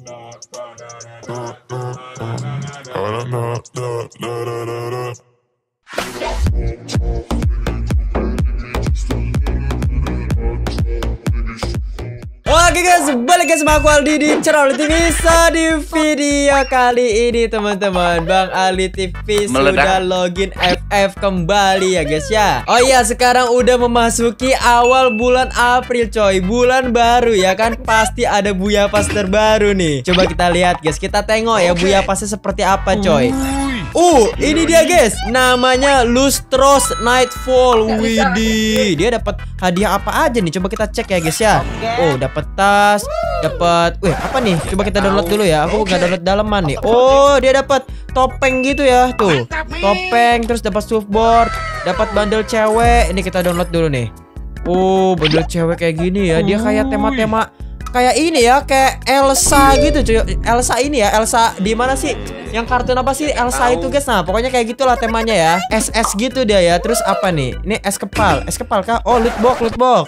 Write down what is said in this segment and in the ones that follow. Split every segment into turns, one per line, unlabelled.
Oke guys, balik guys sama aku Aldi di channel Aldi TV. Di video kali ini teman-teman, Bang Aldi TV sudah login FF kembali ya guys ya. Oh iya, sekarang udah memasuki awal bulan April coy, bulan baru ya kan. Pasti ada Buya Pas terbaru nih. Coba kita lihat guys, kita tengok ya Buya Pasnya seperti apa coy. Ini dia guys, namanya Lustros Nightfall. Widih, dia dapat hadiah apa aja nih? Coba kita cek ya guys ya. Oh, dapat tas, dapat, apa nih? Coba kita download dulu ya. Aku nggak download dalaman nih. Oh, dia dapat topeng gitu ya, tuh. Topeng, terus dapat surfboard, dapat bundle cewek. Ini kita download dulu nih. Oh, bundle cewek kayak gini ya. Dia kayak tema-tema kayak ini ya, kayak Elsa gitu cuy. Elsa ini ya, Elsa di mana sih? Yang kartun apa sih Elsa itu guys? Nah, pokoknya kayak gitulah temanya ya. SS gitu dia ya. Terus apa nih? Ini es kepal kah? Oh, loot box.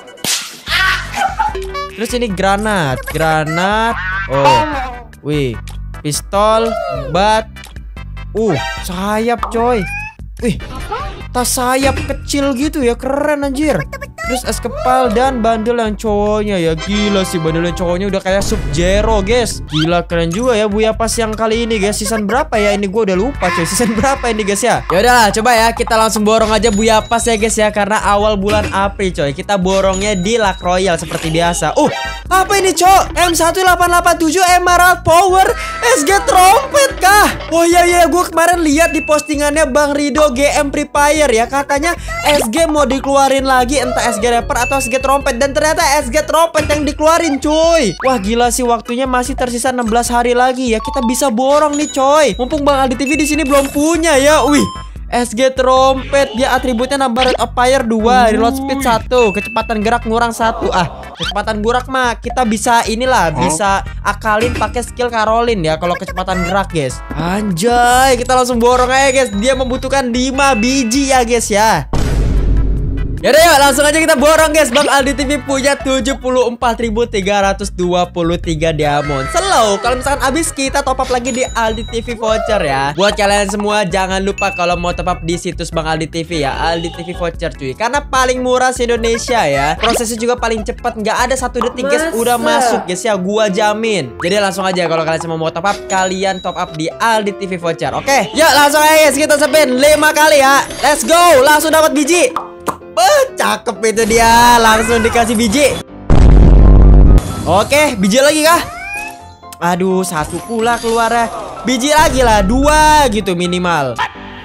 Terus ini granat. Oh, wih, pistol, bat. Sayap coy. Wih, tas sayap kecil gitu ya, keren anjir. Terus es kepal dan bandel yang cowoknya ya. Gila sih, bandel yang cowoknya udah kayak Sub-Zero guys. Gila, keren juga ya Buya Pas yang kali ini guys. Season berapa ya ini, gue udah lupa coy. Season berapa ini guys ya. Yaudah, coba ya kita langsung borong aja Buya Pas ya guys ya. Karena awal bulan April coy. Kita borongnya di Luck Royale seperti biasa. Apa ini cok? M1887 Emerald Power SG Trompet kah? Oh iya, gue kemarin lihat di postingannya Bang Rido GM Free Fire ya. Katanya SG mau dikeluarin lagi, entah SG Rapper atau SG Trompet. Dan ternyata SG Trompet yang dikeluarin cuy. Wah gila sih, waktunya masih tersisa 16 hari lagi ya. Kita bisa borong nih coy. Mumpung Bang Aldi TV di sini belum punya ya. Wih, SG Trompet, dia atributnya nambah rate of fire 2, reload speed 1, kecepatan gerak ngurang 1. Kecepatan gerak mah kita bisa inilah, bisa akalin pakai skill Caroline ya kalau kecepatan gerak guys. Anjay, kita langsung borong aja guys. Dia membutuhkan 5 biji ya guys ya. Yaudah yuk, langsung aja kita borong guys. Bang Aldi TV punya 74.323 diamond. Slow, kalau misalkan habis kita top up lagi di Aldi TV voucher ya. Buat kalian semua jangan lupa kalau mau top up di situs Bang Aldi TV ya, Aldi TV voucher cuy. Karena paling murah se Indonesia ya. Prosesnya juga paling cepat, nggak ada 1 detik guys udah masuk guys ya, gua jamin. Jadi langsung aja kalau kalian semua mau top up, kalian top up di Aldi TV voucher. Oke, yuk langsung aja guys, kita spin 5 kali ya. Let's go, langsung dapat biji. Cakep itu dia, langsung dikasih biji. Oke, biji lagi kah? Aduh, 1 pula keluarnya. Biji lagi lah, 2 gitu minimal.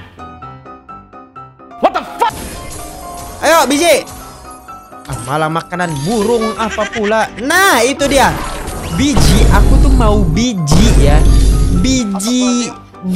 What the fuck? Ayo biji. Malah makanan burung apa pula. Nah itu dia, biji. Aku tuh mau biji ya. Biji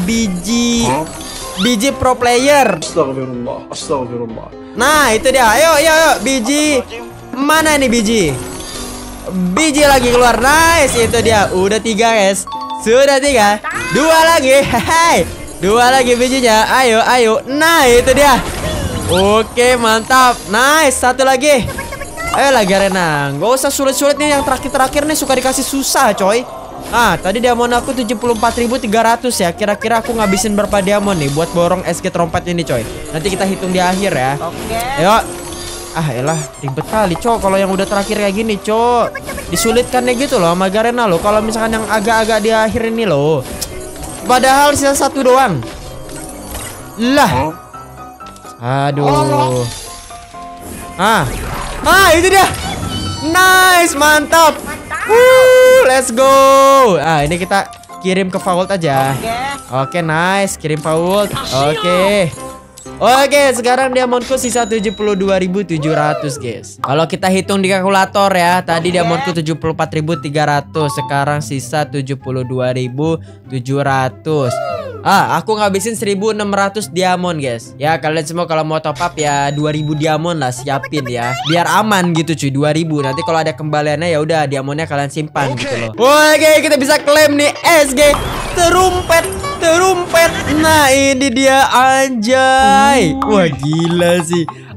pro player. Astagfirullah. Nah itu dia, ayo biji. Mana nih biji? Biji lagi keluar, nice. Itu dia, udah 3 guys. Sudah 3, 2 lagi. Hai, 2 lagi bijinya. Ayo. Nah itu dia. Oke mantap, nice. 1 lagi. Ayo lagi Arena. Gak usah sulit-sulit nih, yang terakhir nih suka dikasih susah coy. Tadi diamond aku 74.300 ya. Kira-kira aku ngabisin berapa diamond nih buat borong SG Trompet ini coy. Nanti kita hitung di akhir ya. Oke. Ayo. Elah, ribet kali cok kalau yang udah terakhir kayak gini cok. Disulitkannya gitu loh sama Garena loh. Kalau misalkan yang agak-agak di akhir ini loh. Padahal sisa 1 doang. Lah. Aduh. Itu dia. Nice, mantap. Let's go. Ini kita kirim ke vault aja. Oke, nice. Kirim vault. Oke, sekarang diamondku sisa 72.700 guys. Kalau kita hitung di kalkulator ya, tadi diamondku 74.300, sekarang sisa 72.700. Aku ngabisin 1.600 diamond guys. Ya kalian semua kalau mau top up ya 2.000 diamond lah, siapin ya. Biar aman gitu cuy, 2.000. Nanti kalau ada kembaliannya ya udah diamondnya kalian simpan gitu loh. Oke, kita bisa klaim nih SG Trompet. Nah ini dia anjay. Wah gila sih.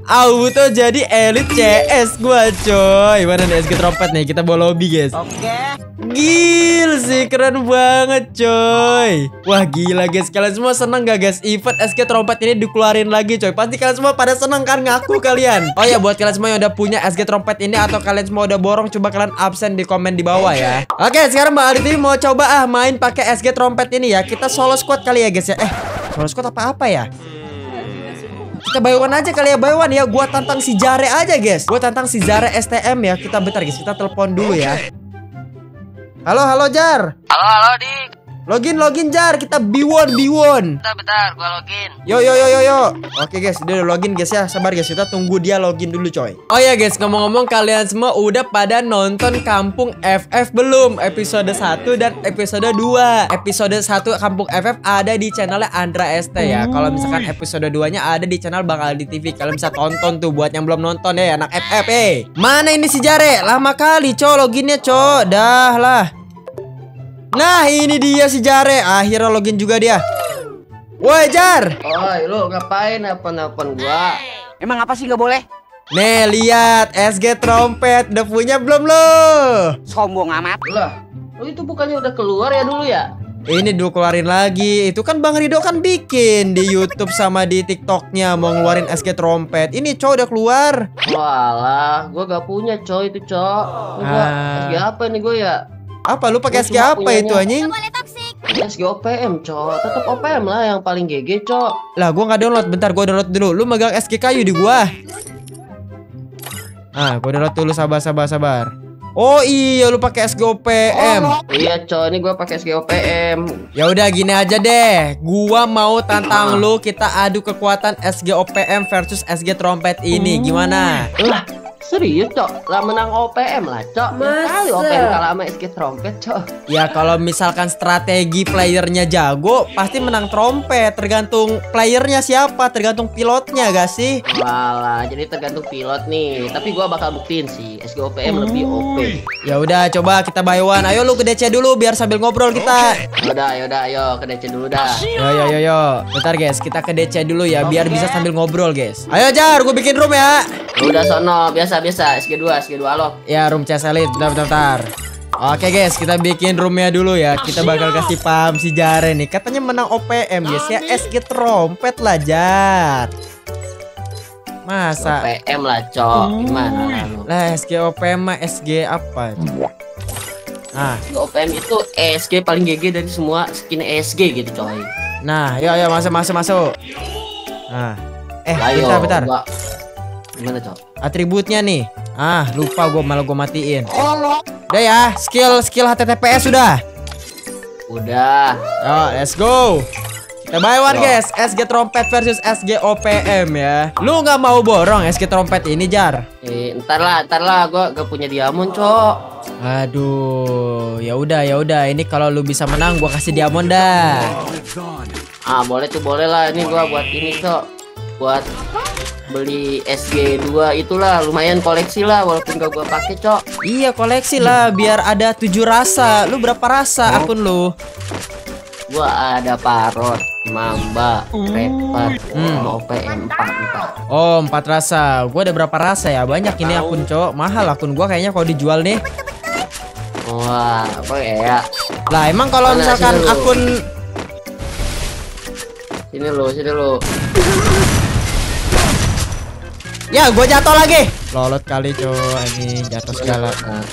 auto jadi elit CS gua coy. Mana nih SG trompet nih, kita bawa lobby guys.
Oke.
Gil sih, keren banget coy. Wah gila guys, kalian semua seneng gak guys event SG trompet ini dikeluarin lagi coy? Pasti kalian semua pada seneng kan, ngaku kalian. Oh ya, buat kalian semua yang udah punya SG trompet ini atau kalian semua udah borong, coba kalian absen di komen di bawah ya. Oke, sekarang Mbak Adit ini mau coba main pakai SG trompet ini ya. Kita solo squad kali ya guys ya. Solo squad apa ya? Kita buy one aja kali ya, buy one ya. Gua tantang si Jare aja guys. Gua tantang si Jare STM ya. Kita bentar guys, kita telepon dulu ya. Halo Jar.
Halo Dik.
Login Jar, kita B1.
Bentar, gua login.
Yo. Oke guys, dia udah login guys ya. Sabar guys, kita tunggu dia login dulu coy. Oh ya guys, ngomong-ngomong kalian semua udah pada nonton Kampung FF belum? Episode 1 dan episode 2. Episode 1 Kampung FF ada di channelnya Andra ST ya. Kalau misalkan episode 2-nya ada di channel Bang Aldi TV. Kalian bisa tonton tuh buat yang belum nonton ya, anak FF. Mana ini si Jare? Lama kali loginnya Dah lah. Nah ini dia si Jare, akhirnya login juga dia. Woi Jar.
Oi lu ngapain nelpon gua?
Emang apa sih nggak boleh?
Nih lihat SG trompet udah punya belum lo?
Sombong amat.
Lah, lu itu bukannya udah keluar ya dulu ya?
Ini dulu keluarin lagi. Itu kan Bang Rido kan bikin di YouTube sama di TikToknya mau ngeluarin SG trompet. Ini udah keluar.
Walah, gua gak punya itu Gua SG apa nih gua ya?
Apa lu pakai SG apa itu anjing?
SG OPM tetap OPM lah yang paling GG
Lah gua nggak download, bentar gua download dulu. Lu megang SG kayu di gua. Gua download dulu, sabar. Oh iya, lu pakai SG OPM.
Iya ini gua pakai SG OPM.
Ya udah gini aja deh. Gua mau tantang lu, kita adu kekuatan SG OPM versus SG trompet ini. Gimana?
Lah, serius lah menang OPM lah kali OPM kalah sama SG trompet
Ya kalau misalkan strategi playernya jago pasti menang trompet. Tergantung playernya siapa, tergantung pilotnya gak sih?
Walah, jadi tergantung pilot nih. Tapi gua bakal buktiin sih SG OPM lebih OP.
Ya udah, coba kita buy one. Ayo lu ke DC dulu biar sambil ngobrol kita.
Yaudah, ayo ke DC dulu dah.
Yo. Bentar guys, kita ke DC dulu ya biar bisa sambil ngobrol guys. Ayo Jar, gue bikin room ya.
Udah sono, biasa SG2 lo.
Ya, room CS Elite. Bentar. Oke guys, kita bikin roomnya dulu ya. Kita bakal kasih paham si Jare nih. Katanya menang OPM guys ya. SG trompet lah Jar. Masa
OPM lah gimana lu?
Lah SG OPM mah SG apa?
OPM itu SG paling GG dari semua skin SG gitu coy.
Nah, yuk masuk. Nah, bentar.
Gimana cok?
Atributnya nih. Lupa gue, malah gue matiin. Udah ya, skill HTTPS sudah.
Udah.
Let's go. Kita buy one guys, SG trompet versus SG OPM ya. Lu nggak mau borong SG trompet ini Jar?
Ntar lah, gue gak punya diamond cok.
Aduh, ya udah. Ini kalau lu bisa menang, gue kasih diamond dah.
Boleh lah. Ini gue buat ini cok, buat beli SG2 itulah, lumayan koleksi lah walaupun gak gua pakai cok.
Iya koleksi lah biar ada 7 rasa. Lu berapa rasa akun lu?
Gua ada Parrot, Mamba, Repot, OPM 4.
Oh 4 rasa. Gua ada berapa rasa ya? Banyak ini akun cok. Mahal akun gua kayaknya kalau dijual nih.
Wah apa ya?
Lah emang kalau misalkan akun
Sini lu.
Ya, gue jatuh lagi. Lolot kali, coy. Ini jatuh segala.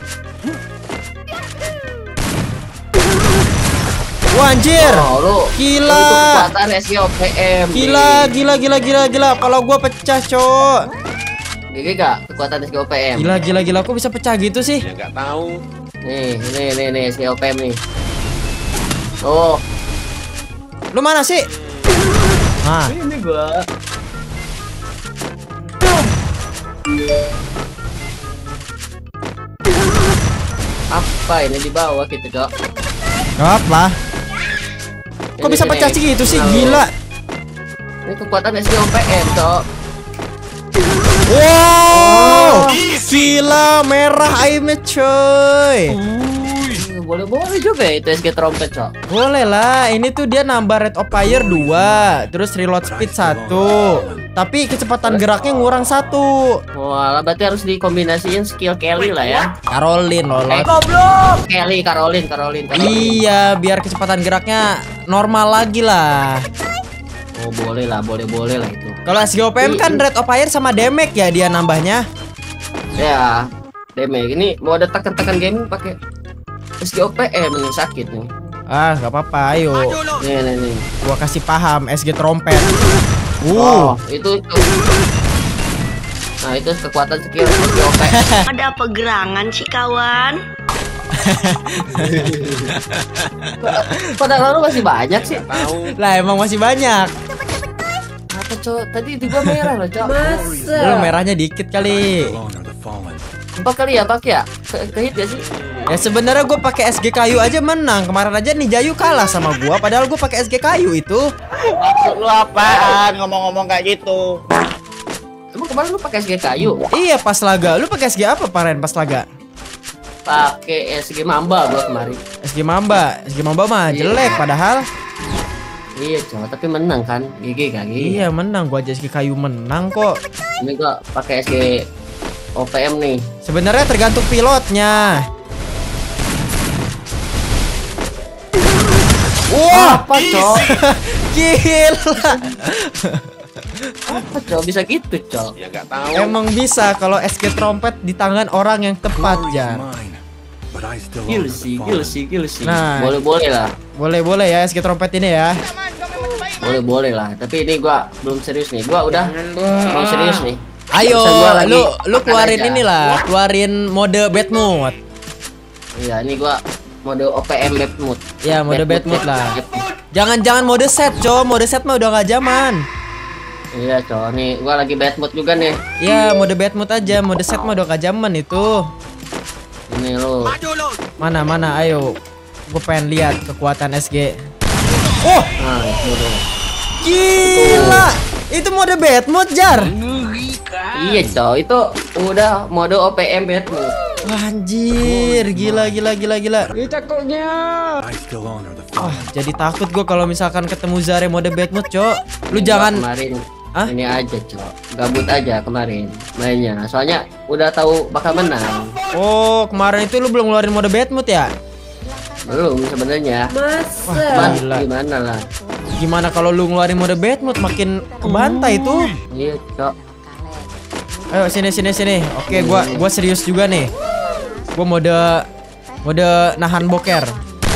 Wah, anjir. Gila.
Itu kekuatan SG OPM.
Gila. Kalau gue pecah, coy.
GG gak kekuatan SG OPM?
Gila. Kok bisa pecah gitu sih?
Ya gak tahu. Nih SG OPM nih. Oh.
Lu mana sih?
Ini gua. Apa ini di bawah gitu cok?
Apa? Kok bisa pecah sih gitu sih? Gila.
Ini kekuatan SG OPM cok.
Wow, gila merah aimnya coy.
Boleh juga ya itu SG trompet cok.
Boleh lah, ini tuh dia nambah rate of fire 2, terus reload speed 1, tapi kecepatan geraknya ngurang 1.
Wah, berarti harus dikombinasiin skill Kelly lah ya.
Caroline loh.
Kelly, Caroline.
Iya, biar kecepatan geraknya normal lagi lah.
Oh, boleh lah itu.
Kalau SGOPM kan Red of Fire sama damage ya dia nambahnya.
Ya, damage ini mau ada tekan-tekan gaming pakai SGOPM ini sakit nih.
Ah, nggak apa-apa, ayo.
Nih.
Gua kasih paham SG trompet.
Oh, itu. Nah, itu kekuatan skill SGOPM.
Ada apa gerangan sih kawan?
Padahal lu masih banyak sih.
Lah emang masih banyak.
Apa, Cok? Tadi di gua merah loh, Cok.
Lu merahnya dikit kali.
4 kali ya, pakai ya? Kehit gak sih?
Ya sebenarnya gue pakai SG kayu aja menang. Kemarin aja nih Jayu kalah sama gua padahal gue pakai SG kayu itu.
Maksud lu apaan ngomong-ngomong kayak gitu?
Emang kemarin lu pakai SG kayu?
Iya pas laga. Lu pakai SG apa Paren pas laga?
Pakai SG Mamba gua kemarin.
SG Mamba mah jelek padahal.
Iya, Cok, tapi menang kan? GG kan?
Iya menang, gua aja SG kayu menang kok.
Ini gua pakai SG OPM nih.
Sebenarnya tergantung pilotnya. Wah,
apa, Cok?
Gila.
Apa, Cok? Bisa gitu, Cok?
Ya nggak tahu.
Emang bisa kalau SG trompet di tangan orang yang tepat, Jar.
Gil sih.
Nah.
Boleh lah.
Boleh ya SG trompet ini ya.
Boleh lah. Tapi ini gua belum serius nih. Gua udah mau serius nih.
Ayo,
Gua lagi
lu keluarin
aja.
inilah, keluarin mode bad mood.
Iya, ini gua mode OPM bad mood.
Ya, mode bad mood lah. Jangan mode set, Mode set mah udah nggak zaman.
Iya, Cok. Nih, gua lagi bad mood juga nih.
Ya, mode bad mood aja. Mode set mah udah nggak zaman itu.
Ini lu.
Mana, ayo. Gue pengen lihat kekuatan SG. Oh,
Nah, itu dong.
gila. Itu mode bad mood, Jar.
Iya, Cok. Itu udah mode OPM bad mood.
Anjir, gila. Jadi takut gue kalau misalkan ketemu Zare mode bad mood, Cok. Lu jangan.
Kemarin
Hah?
ini aja, Cok. Gabut aja kemarin mainnya. Soalnya udah tahu bakal menang.
Oh, kemarin itu lu belum ngeluarin mode bad mood ya?
Belum sebenarnya.
Wah, gila.
Gimana lah?
Gimana kalau lu ngeluarin mode bad mood makin kebantai tuh.
Iya, Cok.
Ayo sini. Oke, gua serius juga nih. Gua mode nahan boker.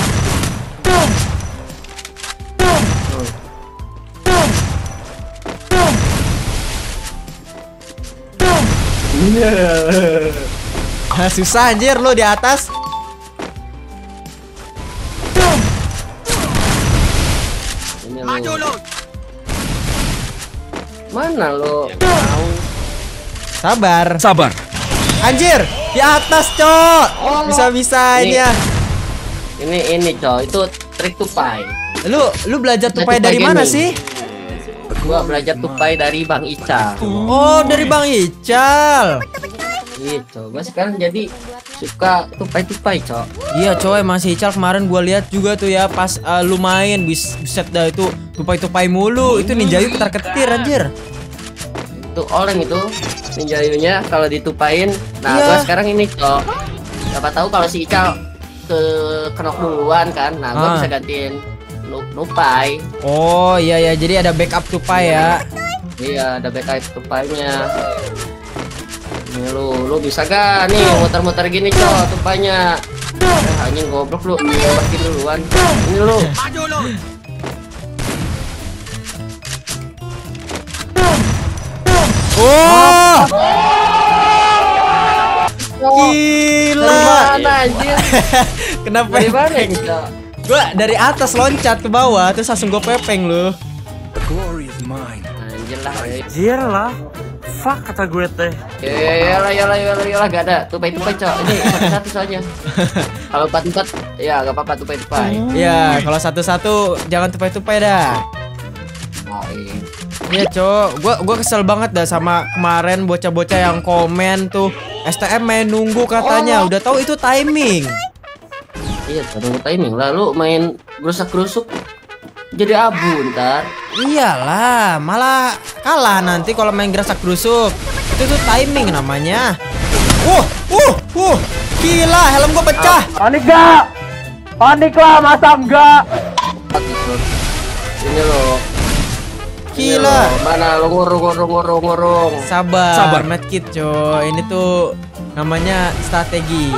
Susah anjir lu di atas.
Ini lu. Mana lo?
Sabar. Anjir, di atas, Cok. Bisa-bisanya.
Ini, Cok. Itu trik tupai.
Lu belajar tupai
Tupai
dari mana
gaming.
sih?
Gua belajar tupai dari Bang Ica.
Oh, dari Bang Ical.
Gitu. Gua sekarang jadi suka tupai-tupai, Cok.
Iya, coy, masih Ical kemarin gua lihat juga tuh ya pas lu main buset dah itu tupai-tupai mulu. Itu Ninjayu ketar-ketir anjir.
Itu orang itu ninjayunya kalau ditupain. Nah,
Iya.
gua sekarang ini, Cok. Siapa tahu kalau si Ical ke kenok duluan kan. Nah, gua bisa gantiin nupai.
Oh, iya ya, jadi ada backup tupai ya.
Iya, ada backup tupainya. Ini lu bisa gak nih muter-muter gini, Cok, tupainya. Anjing goblok lu, lepasin duluan. Ini lu.
Oh,
Dari
gila.
mana anjir?
Kenapa?
Dari mana, Cok?
Gua dari atas loncat ke bawah terus langsung gua pepeng lu.
Anjir lah.
Anjir lah. Fuck kata gue teh.
Yalah, gak ada tupai-tupai, Cok. Ini satu-satu soalnya. Kalau 4-4 ya gak apa-apa tupai-tupai.
Ya, kalau satu-satu jangan tupai-tupai dah.
Oh, iya.
Iya, Cok. Gua kesel banget dah sama kemarin bocah-bocah yang komen tuh STM main nunggu katanya. Udah tahu itu timing.
Iya, terus timing. Lalu main gerusak-gerusuk jadi abu ntar.
Iyalah, malah kalah nanti kalau main gerasak gerusuk. Itu tuh timing namanya. Gila, helm gua pecah.
Panik gak? Panik lah, masa enggak?
Ini lo.
Gila.
Mana lo ngurung.
Sabar. Medkit, coy. Ini tuh namanya strategi.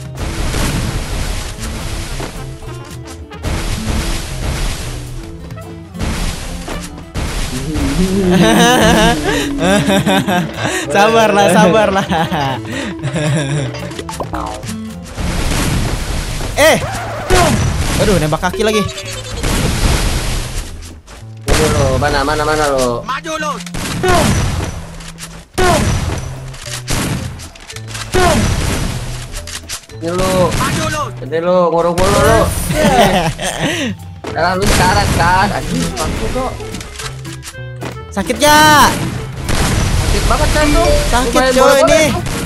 Sabarlah. Aduh, nembak kaki lagi.
Ini lo, mana lo.
Maju lu.
Ini lo, ngurung lo. Sekarang lu sekarang kan. Aduh, aku kok.
Sakit ya?
Sakit banget kan lu.
Sakit coy ini.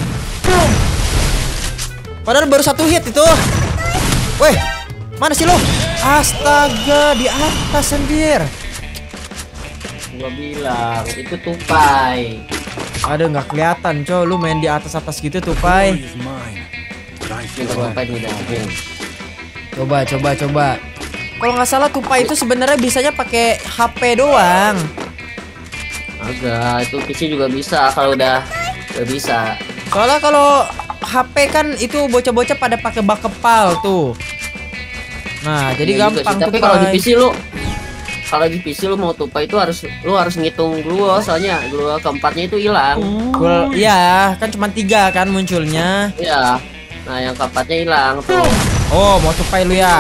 Padahal baru 1 hit itu. Weh, mana sih lo? Astaga, di atas anjir.
Gua bilang itu tupai.
Aduh, nggak kelihatan coy. Lu main di atas gitu tupai.
Kita tupai nih dah.
Coba. Kalau nggak salah tupai itu sebenarnya bisanya pakai HP doang.
Agak, itu PC juga bisa kalau udah bisa.
Soalnya kalau HP kan itu bocah-bocah pada pakai bak kepal tuh. Nah, jadi
Iya juga
gampang
sih. Tapi
tupai.
kalau di PC lu mau tupai itu harus ngitung glue, soalnya glue keempatnya itu hilang.
Iya, kan cuma 3 kan munculnya.
Iya. Nah, yang keempatnya hilang tuh.
Oh, mau tupai lu ya?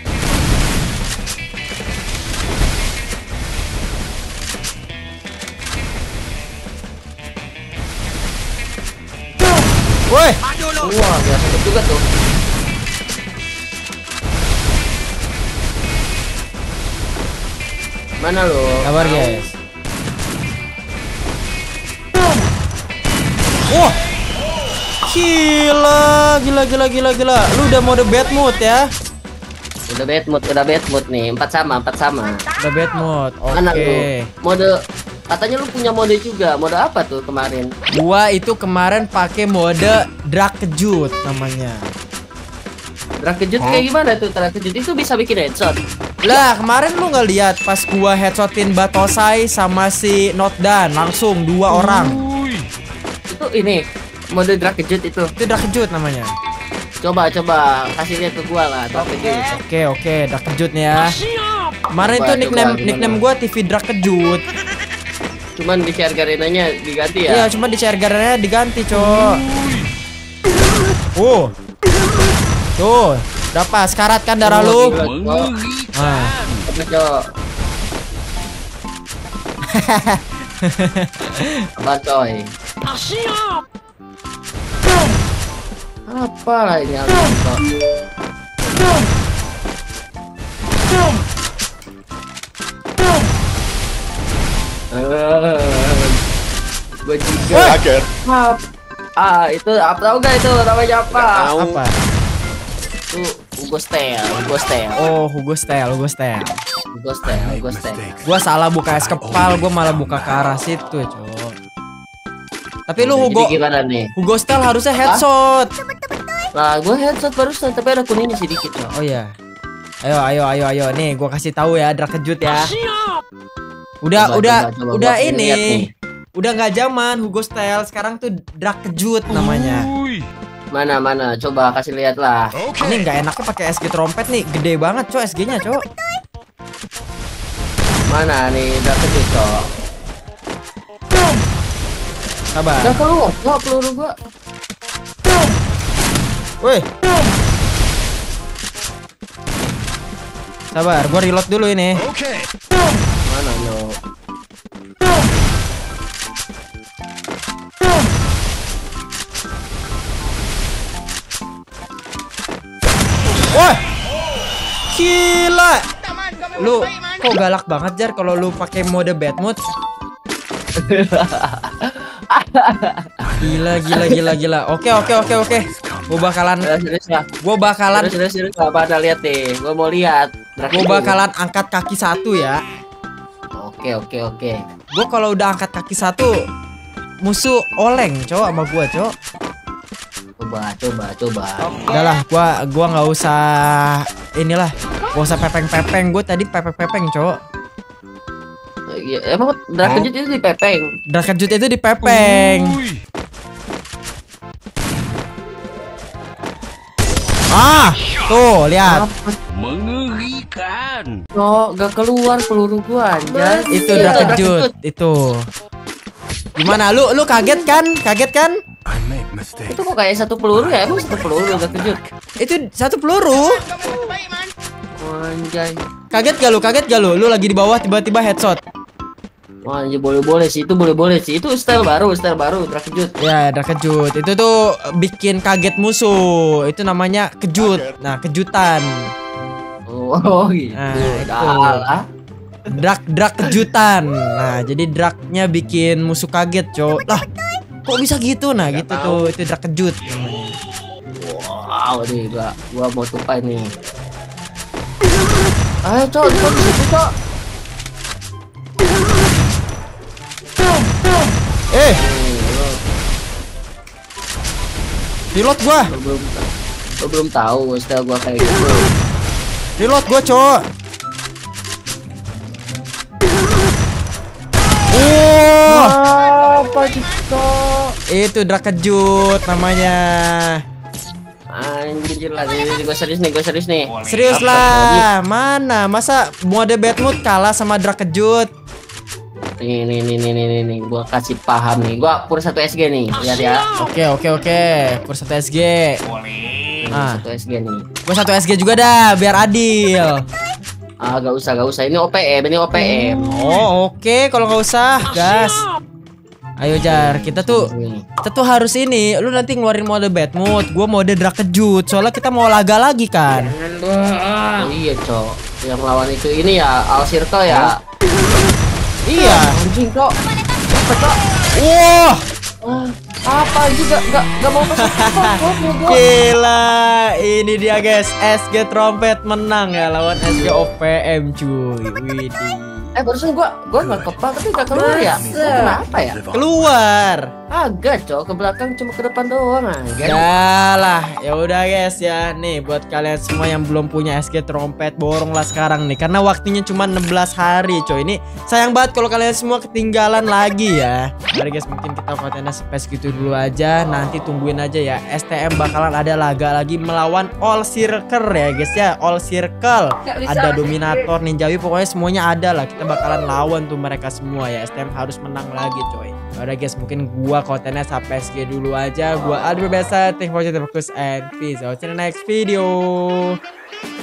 Woi,
Wah, biasa juga tuh. Mana lo?
kabar guys. Wah, gila. Lu udah mode bad mood ya?
Udah bad mood nih. 4 sama.
Udah bad mood.
Mana lu?
Oke.
Mode katanya lu punya mode juga. Mode apa tuh kemarin?
Gua itu kemarin pakai mode drag kejut namanya.
Drag kejut kayak gimana tuh? Drag kejut itu bisa bikin headshot.
Lah, kemarin lu nggak lihat pas gua headshotin Batosai sama si Notdan langsung 2 orang.
Itu ini mode drag kejut itu.
Itu drag kejut namanya.
Coba kasih lihat ke gua lah drag kejut.
Oke, drag kejut nih ya. Kemarin itu
Coba,
nickname gua TV drag kejut.
Cuman di share garenanya diganti ya.
Iya, cuma di share garanya diganti, Cok. Tuh, berapa sekarat kan darah lu? Nah,
Cok. Apa coy? Apa lah ini Cok? Gue juga.
Kaget.
Itu apa tau gak itu namanya apa?
apa?
Itu Hugo Style.
Oh, Hugo Style. Gua salah buka es kepal, gua malah buka ke arah situ, Cok. Tapi lu
Jadi gimana nih?
Hugo Style harusnya headshot.
Nah, gue headshot barusan tapi ada kuningnya sedikit Cok.
Oh iya. Ayo. Nih, gua kasih tahu ya, drag kejut ya. Udah
Coba
ini.
lihat nih.
Udah nggak zaman Hugo Style, sekarang tuh drag kejut namanya.
Mana? Coba kasih lihat lah.
Ini nggak enaknya pakai SG trompet nih, gede banget, Cok, SG-nya, Cok.
Mana nih drag kejut Cok?
Sabar.
Udah keluar Cok peluru gua.
Woi. Sabar, gua reload dulu ini.
Mana yo?
Wah, gila. Lu kok galak banget Jar kalau lu pakai mode bad mood? Gila. Oke. Gua bakalan
Serius ya.
Gua bakalan
Serius apa ada lihat nih. Gua mau lihat.
Gue bakalan angkat kaki satu ya.
Oke.
Gue kalau udah angkat kaki satu, musuh oleng cowok sama gue cowok.
Coba.
Udah lah, gua nggak usah inilah, gak usah pepeng-pepeng. Gue tadi pepeng-pepeng cowok.
Iya, emang Drak Kejut itu dipepeng.
Drak Kejut itu dipepeng. Ah, tuh lihat.
Mengerikan.
Oh, gak keluar peluru gua anjay.
Itu Drak Kejut itu. Gimana lu kaget kan? Kaget kan?
Itu kok kayak satu peluru ya? Emang satu peluru Drak Kejut?
Itu satu peluru.
Anjay.
Kaget gak lu? Lu lagi di bawah tiba-tiba headshot.
Wah, anjay, boleh sih, itu boleh sih. Itu style baru Drak Kejut.
Ya, Drak Kejut. Itu tuh bikin kaget musuh. Itu namanya kejut. Nah, kejutan.
Oh, gitu.
Nah, itu.
Alah.
Drak kejutan. Nah, jadi draknya bikin musuh kaget, cowok. Lah, kok bisa gitu? Nah, gitu tuh. Itu Drak Kejut namanya.
Wow, nih gua mau tupai nih. Ayo, Cok, di situ, Cok.
Reload gua.
Lo belum tahu style gua kayak gitu.
Reload gua, cowok.
Apa gitu?
Itu Drak Kejut namanya.
Anjir lah, gue serius nih.
Serius lah. Mana? Masa mode bad mood kalah sama Drak Kejut?
Nih, gua kasih paham nih. Gua pur 1 SG nih, lihat ya.
Oke. Pur 1 SG. Nah,
1 SG nih.
gua 1 SG juga dah, biar adil.
Ah, gak usah. Ini OPM.
Oh, oke. Kalau nggak usah, gas. Ayo Jar, kita tuh harus ini. Lu nanti ngeluarin mode bad mood, gua mode Drak Kejut. Soalnya kita mau laga lagi kan.
Oh, iya, Cok. Yang lawan itu ini ya, All Circle ya.
Iya.
Anjing, Cok. Apa, Cok?
Wah.
Apa juga gak mau pasang.
Gila, ini dia guys, SG Trompet menang ya lawan SG OPM cuy. Widih.
Barusan gua nggak kepak tapi gak keluar ya. Kenapa ya?
Keluar.
Agak, Cok, ke belakang cuma ke depan doang aja.
Ya lah, ya udah guys ya. Nih buat kalian semua yang belum punya SG Trompet, boronglah sekarang nih karena waktunya cuma 16 hari, coy. Ini sayang banget kalau kalian semua ketinggalan lagi ya. Mari guys, mungkin kita kontennya sampai segitu dulu aja. Nanti tungguin aja ya. STM bakalan ada laga lagi melawan All Circle ya guys ya. All Circle. Ada Dominator, Ninjawi, pokoknya semuanya ada lah. Kita bakalan lawan tuh mereka semua ya. STM harus menang lagi, coy. Udah guys, mungkin gua kontennya sampai segitu dulu aja. Gua Aldi Bebesa, thank you for watching, and peace out in the next video.